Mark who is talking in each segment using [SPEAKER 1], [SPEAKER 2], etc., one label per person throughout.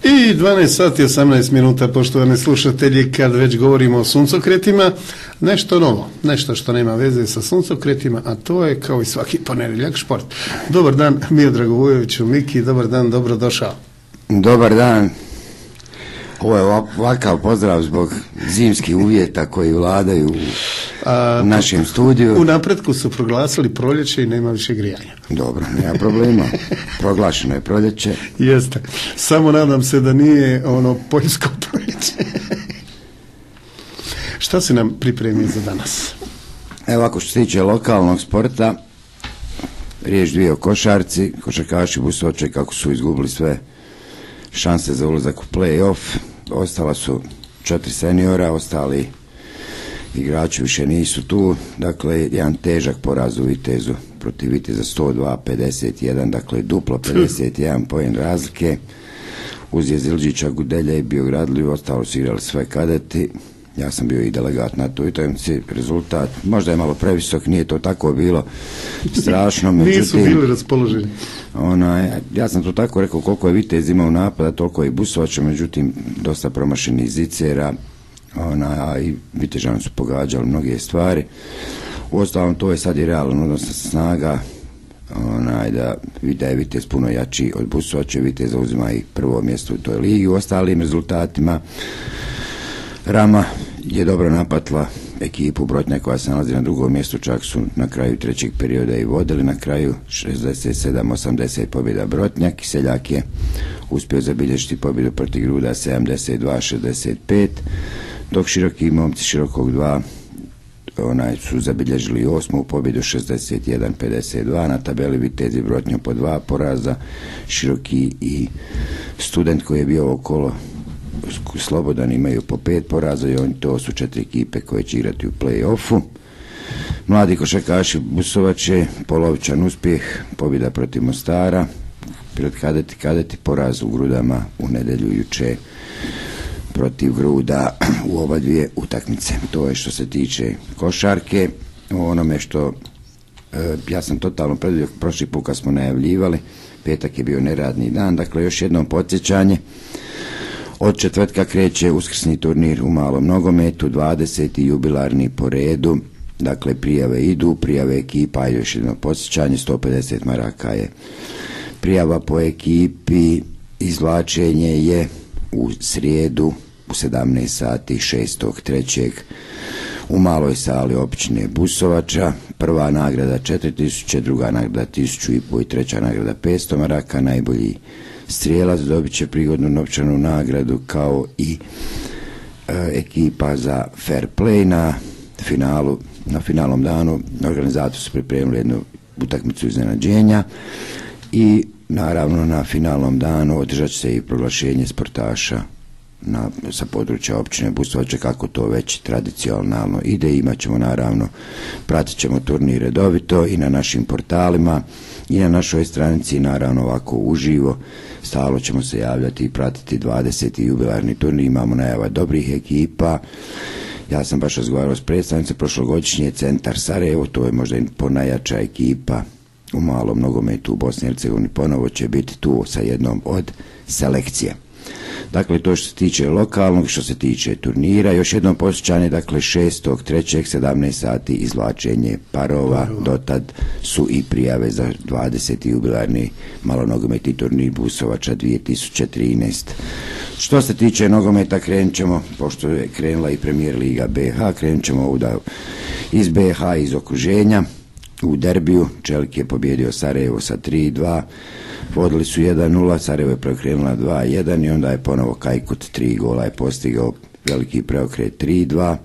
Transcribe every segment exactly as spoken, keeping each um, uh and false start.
[SPEAKER 1] I dvanaest sati osamnaest minuta, poštovani slušatelji, kad već govorimo o suncokretima, nešto novo, nešto što nema veze sa suncokretima, a to je kao i svaki ponedjeljak šport. Dobar dan, Miodrag Vujoviću, Miki, dobar dan, dobro došao.
[SPEAKER 2] Dobar dan. Ovo je ovakav pozdrav zbog zimskih uvjeta koji vladaju u našem studiju.
[SPEAKER 1] U napretku su proglasili proljeće i nema više grijanja.
[SPEAKER 2] Dobro, nema problema. Proglašeno je proljeće.
[SPEAKER 1] Jeste. Samo nadam se da nije ono poljsko proljeće. Šta si nam pripremio za danas?
[SPEAKER 2] Evo, ako što se tiče lokalnog sporta, riječ dvije o košarci. Košarkaši Busovače kako su izgubili sve šanse za ulazak u play-off. Ostala su četiri seniora, ostali igrači više nisu tu. Dakle, jedan težak poraz u Vitezu protiv Viteza sto dva pedeset jedan, dakle duplo pedeset jedan poen razlike. Uz Jezilđića, Gudelja i Biogradliju, ostalo su igrali sve kadeti. Ja sam bio i delegat na toj utakmici. Rezultat možda je malo previsok, nije to tako bilo strašno. Međutim,
[SPEAKER 1] nisu bili raspoloženi.
[SPEAKER 2] Ona, ja sam to tako rekao, koliko je Vitez imao napada, toliko je i Busovača, međutim dosta promašenih zicera, ona, a i Vitežani su pogađali mnoge stvari. Uostalom, to je sad i realno odnosno snaga, onaj, da, da je Vitez puno jači od Busovače. Vitez zauzima i prvo mjesto u toj ligi. U ostalim rezultatima Rama je dobro napatila ekipu Brotnja koja se nalazi na drugom mjestu, čak su na kraju trećeg perioda i vodili, na kraju šezdeset sedam osamdeset pobjeda Brotnjak. Seljak je uspio zabilježiti pobjedu protiv Gruda sedamdeset dva šezdeset pet, dok Široki momci Širokog dva onaj su zabilježili osmu pobjedu šezdeset jedan pedeset dva. Na tabeli Vitez i Brotnja po dva poraza, Široki i Student koji je bio okolo Slobodan imaju po pet poraza i oni to su četiri ekipe koje će igrati u play-offu. Mladi košarkaši Busovače, polovičan uspjeh, pobjeda protiv Mostara, pred kadeti, kadeti poraz u Grudama u nedjelju juče protiv Gruda u oba dvije utakmice. To je što se tiče košarke. O onome što e, ja sam totalno predvidio prošli put kad smo najavljivali, petak je bio neradni dan, dakle još jednom podsjećanje. Od četvrtka kreće uskrsni turnir u malom nogometu, dvadeseti jubilarni po redu, dakle prijave idu, prijave ekipa, još jedno podsjećanje, sto pedeset maraka je prijava po ekipi, izvlačenje je u srijedu u sedamnaest sati šestog trećeg u maloj sali općine Busovača. Prva nagrada četiri tisuće, druga nagrada tisuću i po i treća nagrada petsto maraka, najbolji strijelac dobit će prigodnu novčanu nagradu kao i e, ekipa za fair play. Na finalu, na finalnom danu organizatori su pripremili jednu utakmicu iznenađenja i naravno na finalnom danu održat će se i proglašenje sportaša na, sa područja općine Busovače kako to već tradicionalno ide. Imat ćemo naravno, pratit ćemo turnir redovito i na našim portalima i na našoj stranici, naravno ovako uživo. Stalo ćemo se javljati i pratiti dvadeseti jubilarni turnir. Imamo najava dobrih ekipa. Ja sam baš razgovarao s predstavnicom prošlogodišnje Centar Sarajevo, to je možda i ponajjača ekipa u malom nogometu u Bosni i Hercegovini, ponovo će biti tu sa jednom od selekcije. Dakle, to što se tiče lokalnog, što se tiče turnira, još jednom posjećanje, dakle šestog trećeg sedamnaest sati izvlačenje parova, dotad su i prijave za dvadeseti jubilarni malonogometni turnir Busovača dvije tisuće trinaeste. Što se tiče nogometa, krenut ćemo, pošto je krenula i Premijer Liga B H, krenut ćemo ovdje iz B H, iz okruženja. U derbiju Čelik je pobjedio Sarajevo sa tri dva, vodili su jedan nula, Sarajevo je preokrenula dva jedan i onda je ponovo Kajkut tri gola je postigao veliki preokret tri dva.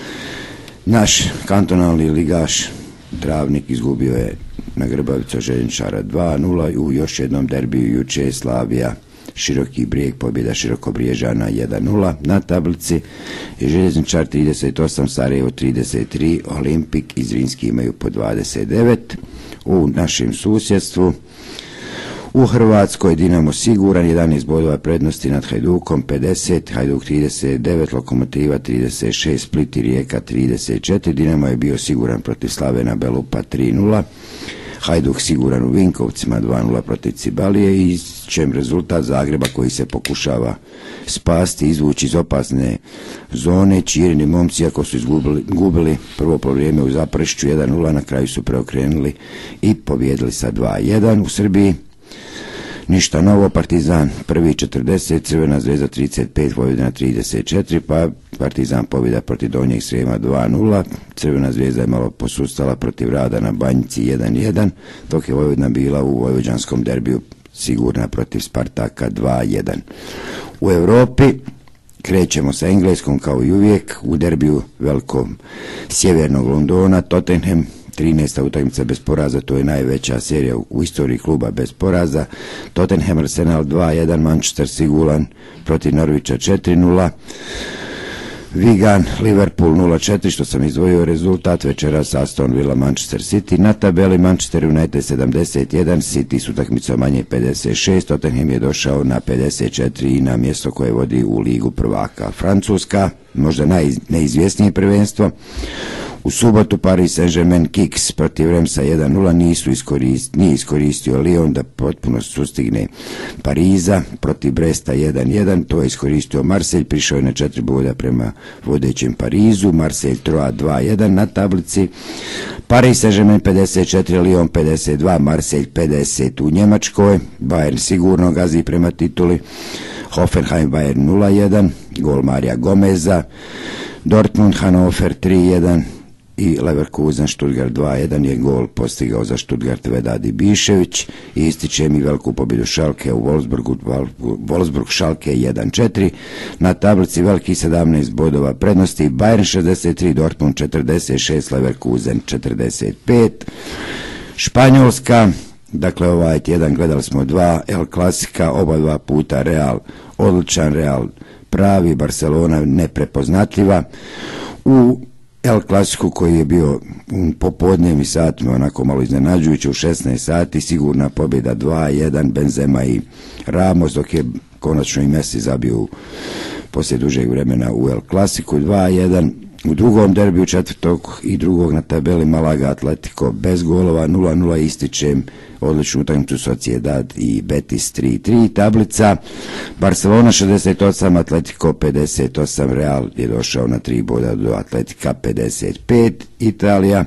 [SPEAKER 2] Naš kantonalni ligaš Travnik izgubio je na Grbavicu Željezničara dva nula i u još jednom derbiju juče Slavija Široki Brijeg, pobjeda Širokobriježana jedan nula. Na tablici je Željezničar trideset osam, Sarajevo trideset tri, Olimpik i Zrinski imaju po dvadeset devet. U našem susjedstvu u Hrvatskoj Dinamo siguran, jedanaest bodova prednosti nad Hajdukom, pedeset, Hajduk trideset devet, Lokomotiva trideset šest, Split i Rijeka trideset četiri. Dinamo je bio siguran protiv Slavena Belupa tri nula, Hajduk siguran u Vinkovcima dva nula protiv Cibalije i čem rezultat Zagreba koji se pokušava spasti, izvući iz opasne zone. Čirini momci, ako su izgubili gubili prvo plovrijeme u Zapršću jedan nula, na kraju su preokrenuli i pobjedili sa dva jedan. U Srbiji ništa novo, Partizan prvi četrdeset, Crvena zvezda trideset pet, Vojvodina trideset četiri, pa Partizan pobjeda protiv Donjeg Srijema dva nula, Crvena zvezda je malo posustala protiv Rada na Banjici jedan jedan, dok je Vojvodina bila u vojvođanskom derbiju sigurna protiv Spartaka dva jedan. U Europi krećemo sa Engleskom kao i uvijek, u derbiju velikog sjevernog Londona, Tottenham trinaesta utakmica bez poraza, to je najveća serija u istoriji kluba bez poraza. Tottenham Arsenal dva jedan, Manchester siguran protiv Norwicha četiri nula, Wigan Liverpool nula četiri, što sam izdvojio rezultat. Večeras Aston Villa Manchester City. Na tabeli Manchester United sedamdeset jedan, City s utakmicom manje pedeset šest, Tottenham je došao na pedeset četiri i na mjesto koje vodi u ligu prvaka. Francuska, možda najneizvjesnije prvenstvo. U subotu Paris Saint-Germain Kicks protiv Remsa jedan nula, nisu iskorist, nije iskoristio Lyon da potpuno sustigne Pariza. Protiv Bresta jedan jedan, to je iskoristio Marseille, prišao je na četiri boda prema vodećem Parizu. Marseille Troyes dva jedan na tablici. Paris Saint-Germain pedeset četiri, Lyon pedeset dva, Marseille pedeset u Njemačkoj. Bayern sigurno gazi prema tituli. Hoffenheim Bayern nula jedan, gol Marija Gomeza. Dortmund Hannover tri jedan i Leverkusen Stuttgart dva jedan je gol postigao za Stuttgart Vedad Ibišević. I ističem i veliku pobjedu Schalke u Wolfsburgu, Wolfsburg Schalke jedan četiri. Na tablici veliki sedamnaest bodova prednosti, Bayern šezdeset tri, Dortmund četrdeset šest, Leverkusen četrdeset pet. Španjolska, dakle ovaj tjedan gledali smo dva El Klasika, oba dva puta Real odličan, Real pravi, Barcelona neprepoznatljiva. U El Klasiku koji je bio u popodnevnim satima onako malo iznenađujuće u šesnaest sati, sigurna pobjeda dva jedan, Benzema i Ramos, dok je konačno i Messi zabio poslije dužeg vremena u El Klasiku dva jedan. U drugom derbiju četvrtog i drugog na tabeli Malaga Atletico bez golova nula nula, ističem odličnu utakmicu Sociedad i Betis tri tri. Tablica Barcelona šezdeset osam, Atletico pedeset osam, Real je došao na tri boda do Atletika pedeset pet. Italija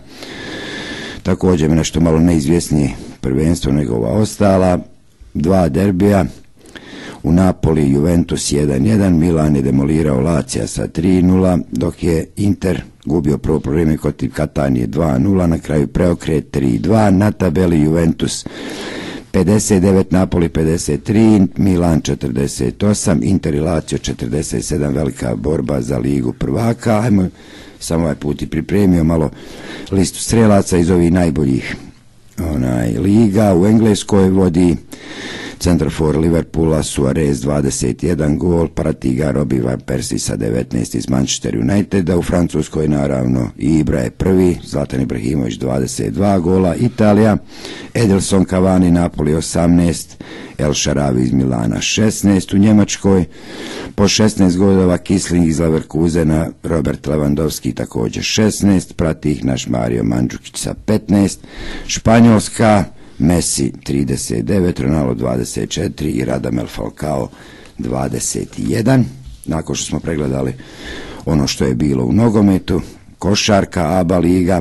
[SPEAKER 2] također je nešto malo neizvjesnije prvenstvo nego ova ostala. Dva derbija. U Napoli Juventus jedan jedan, Milan je demolirao Lazija sa tri nula, dok je Inter gubio prvo vrijeme protiv Katanije dva nula, na kraju preokret tri dva. Na tabeli Juventus pedeset devet, Napoli pedeset tri, Milan četrdeset osam, Inter i Lazio četrdeset sedam, velika borba za ligu prvaka. Ajmo samo ovaj put i pripremio malo listu strelaca iz ovih najboljih onaj, liga. U Engleskoj vodi centar for Liverpoola Suarez dvadeset jedan gol, prati ga Robbie Van Persie sa devetnaest iz Manchester Uniteda. U Francuskoj naravno Ibra je prvi, Zlatan Ibrahimović dvadeset dva gola. Italija Edilson Cavani Napoli osamnaest, El Sharawi iz Milana šesnaest. U Njemačkoj po šesnaest godova Kisling iz Leverkusena, Robert Lewandowski također šesnaest, prati ih naš Mario Mandžukić sa petnaest. Španjolska Messi trideset devet, Ronaldo dvadeset četiri i Radamel Falcao dvadeset jedan. Nakon što smo pregledali ono što je bilo u nogometu, košarka, A B A liga,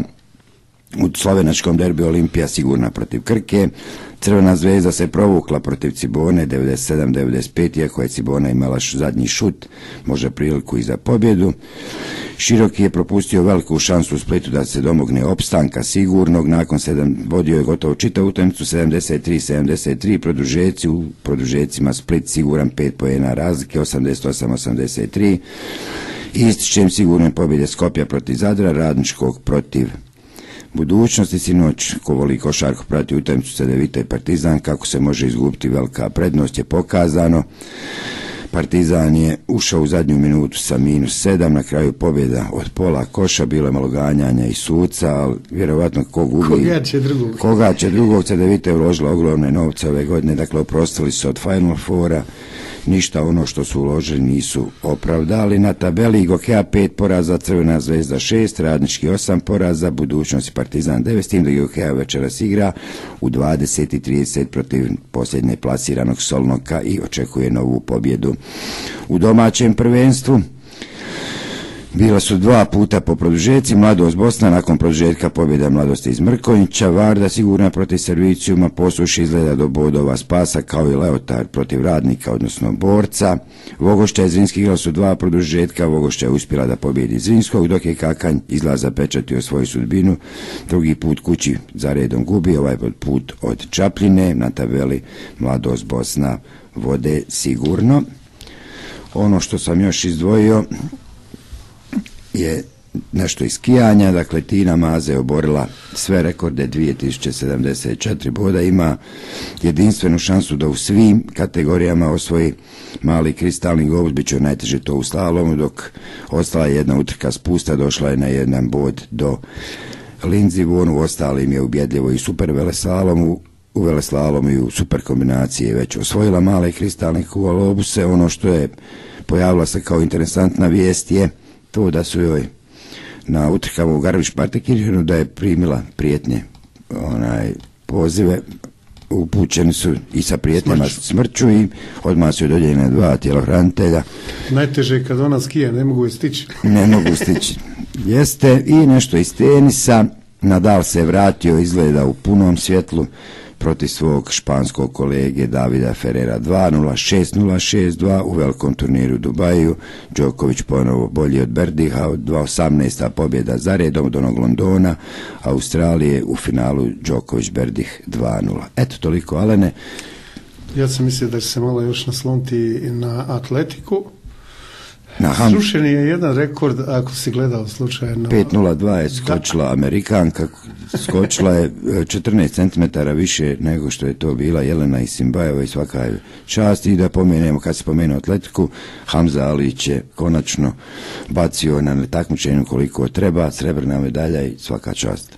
[SPEAKER 2] u slovenačkom derbiju Olimpija sigurna protiv Krke, Crvena zvezda se provukla protiv Cibone devedeset sedam devedeset pet, iako je Cibona imala zadnji šut, može priliku i za pobjedu. Široki je propustio veliku šansu u Splitu da se domogne opstanka sigurnog, nakon sedam vodio je gotovo čitavu utakmicu sedamdeset tri sedamdeset tri, produžeci, u produžecima Split siguran pet poena razlike, osamdeset osam osamdeset tri. Ističem sigurne pobjede Skopja protiv Zadra, Radničkog protiv Budućnosti. Sinoć, ko voli košarku, prati utakmicu Cedevita i Partizan, kako se može izgubiti velika prednost je pokazano. Partizan je ušao u zadnju minutu sa minus sedam, na kraju pobjeda od pola koša, bilo je malo ganjanja i suca, ali vjerovatno ko gubi,
[SPEAKER 1] koga će drugog,
[SPEAKER 2] koga će drugog. Cedevita je uložila ogromne novce ove godine, dakle oprostili su od Final Fora ništa ono što su uložili nisu opravdali. Na tabeli Gokeja pet poraza, Crvena zvezda šest, Radnički osam poraza, Budućnost i Partizan devet, s tim da Gokeja večeras igra u dvadeset i trideset protiv posljednje plasiranog Solnoka i očekuje novu pobjedu u domaćem prvenstvu. Bila su dva puta po produžeci, Mladost Bosna nakon produžetka pobjeda Mladosti iz Mrkonjića, Varda sigurna protiv Servicijuma, Posuš izgleda do bodova spasa kao i Leotard protiv Radnika, odnosno Borca. Vogošća i Zrinski igrali su dva produžetka, Vogošća je uspjela da pobjedi Zrinskog, dok je Kakanj izgleda zapečatio svoju sudbinu, drugi put kući za redom gubi, ovaj put od Čapljine. Na tabeli Mladost Bosna vode sigurno. Ono što sam još izdvojio je nešto iz skijanja, dakle Tina Maze oborila sve rekorde, dvije tisuće sedamdeset četiri boda, ima jedinstvenu šansu da u svim kategorijama osvoji mali kristalni globus, bit će najteže to u slalomu, dok ostala jedna utrka spusta, došla je na jedan bod do Lindsey Vonn, u ostalim je ubjedljivo i super veleslalomu, u veleslalomu i u super kombinaciji je već osvojila male kristalne globuse. Ono što je pojavila se kao interesantna vijest je to da su joj na utrkama u Garmisch-Partenkirchenu da je primila prijetnje, onaj pozive, upućeni su i sa prijetnjama smrću, smrću i odmah su joj dodijeljene dva tjelohranitelja.
[SPEAKER 1] Najteže je kad ona skije, ne mogu je stići.
[SPEAKER 2] Ne mogu stići. Jeste. I nešto iz tenisa, Nadal se vratio, izgleda u punom svjetlu protiv svog španskog kolege Davida Ferrera dva nula, šest nula, šest dva u velikom turniru u Dubaju. Djokovic ponovo bolji od Berdiha, dva osamnaesta pobjeda za redom od onog Londona, Australije u finalu Djokovic Berdih dva nula. Eto toliko, Alene.
[SPEAKER 1] Ja sam mislio da će se malo još nasloniti na atletiku.
[SPEAKER 2] Aha.
[SPEAKER 1] Srušen je jedan rekord, ako si gledao slučajno.
[SPEAKER 2] pet nula dva je skočila da. Amerikanka, skočila je četrnaest centimetara više nego što je to bila Jelena Isimbajeva i svaka je čast. I da pomenemo, kad se pomenuo atletiku, Hamza Alić je konačno bacio na takmičenju koliko treba, srebrna medalja i svaka čast.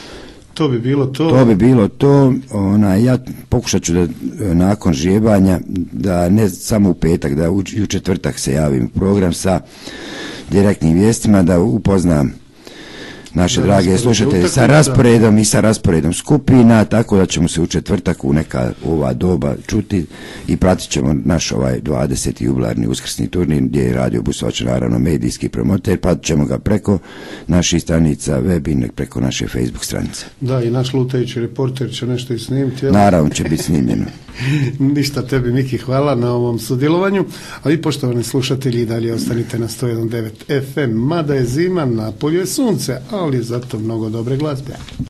[SPEAKER 1] To bi bilo to.
[SPEAKER 2] To bi bilo to. Ona, ja pokušat ću da nakon žjebanja, da ne samo u petak, da u, u četvrtak se javim u program sa direktnim vijestima, da upoznam naše da, drage slušatelje sa rasporedom i sa rasporedom skupina, tako da ćemo se u četvrtak u neka ova doba čuti i pratit ćemo naš ovaj dvadeseti jubilarni uskrsni turnir gdje je Radio Busovač naravno medijski promoter, pratit ćemo ga preko naših stranica web i preko naše Facebook stranice.
[SPEAKER 1] Da, i naš lutajući reporter će nešto i snimiti.
[SPEAKER 2] Naravno će biti snimljeno.
[SPEAKER 1] Ništa, tebi Miki hvala na ovom sudjelovanju, a vi poštovani slušatelji i dalje ostanite na sto jedan zarez devet F M, mada je zima, na polju je sunce, ali zato mnogo dobre glazbe.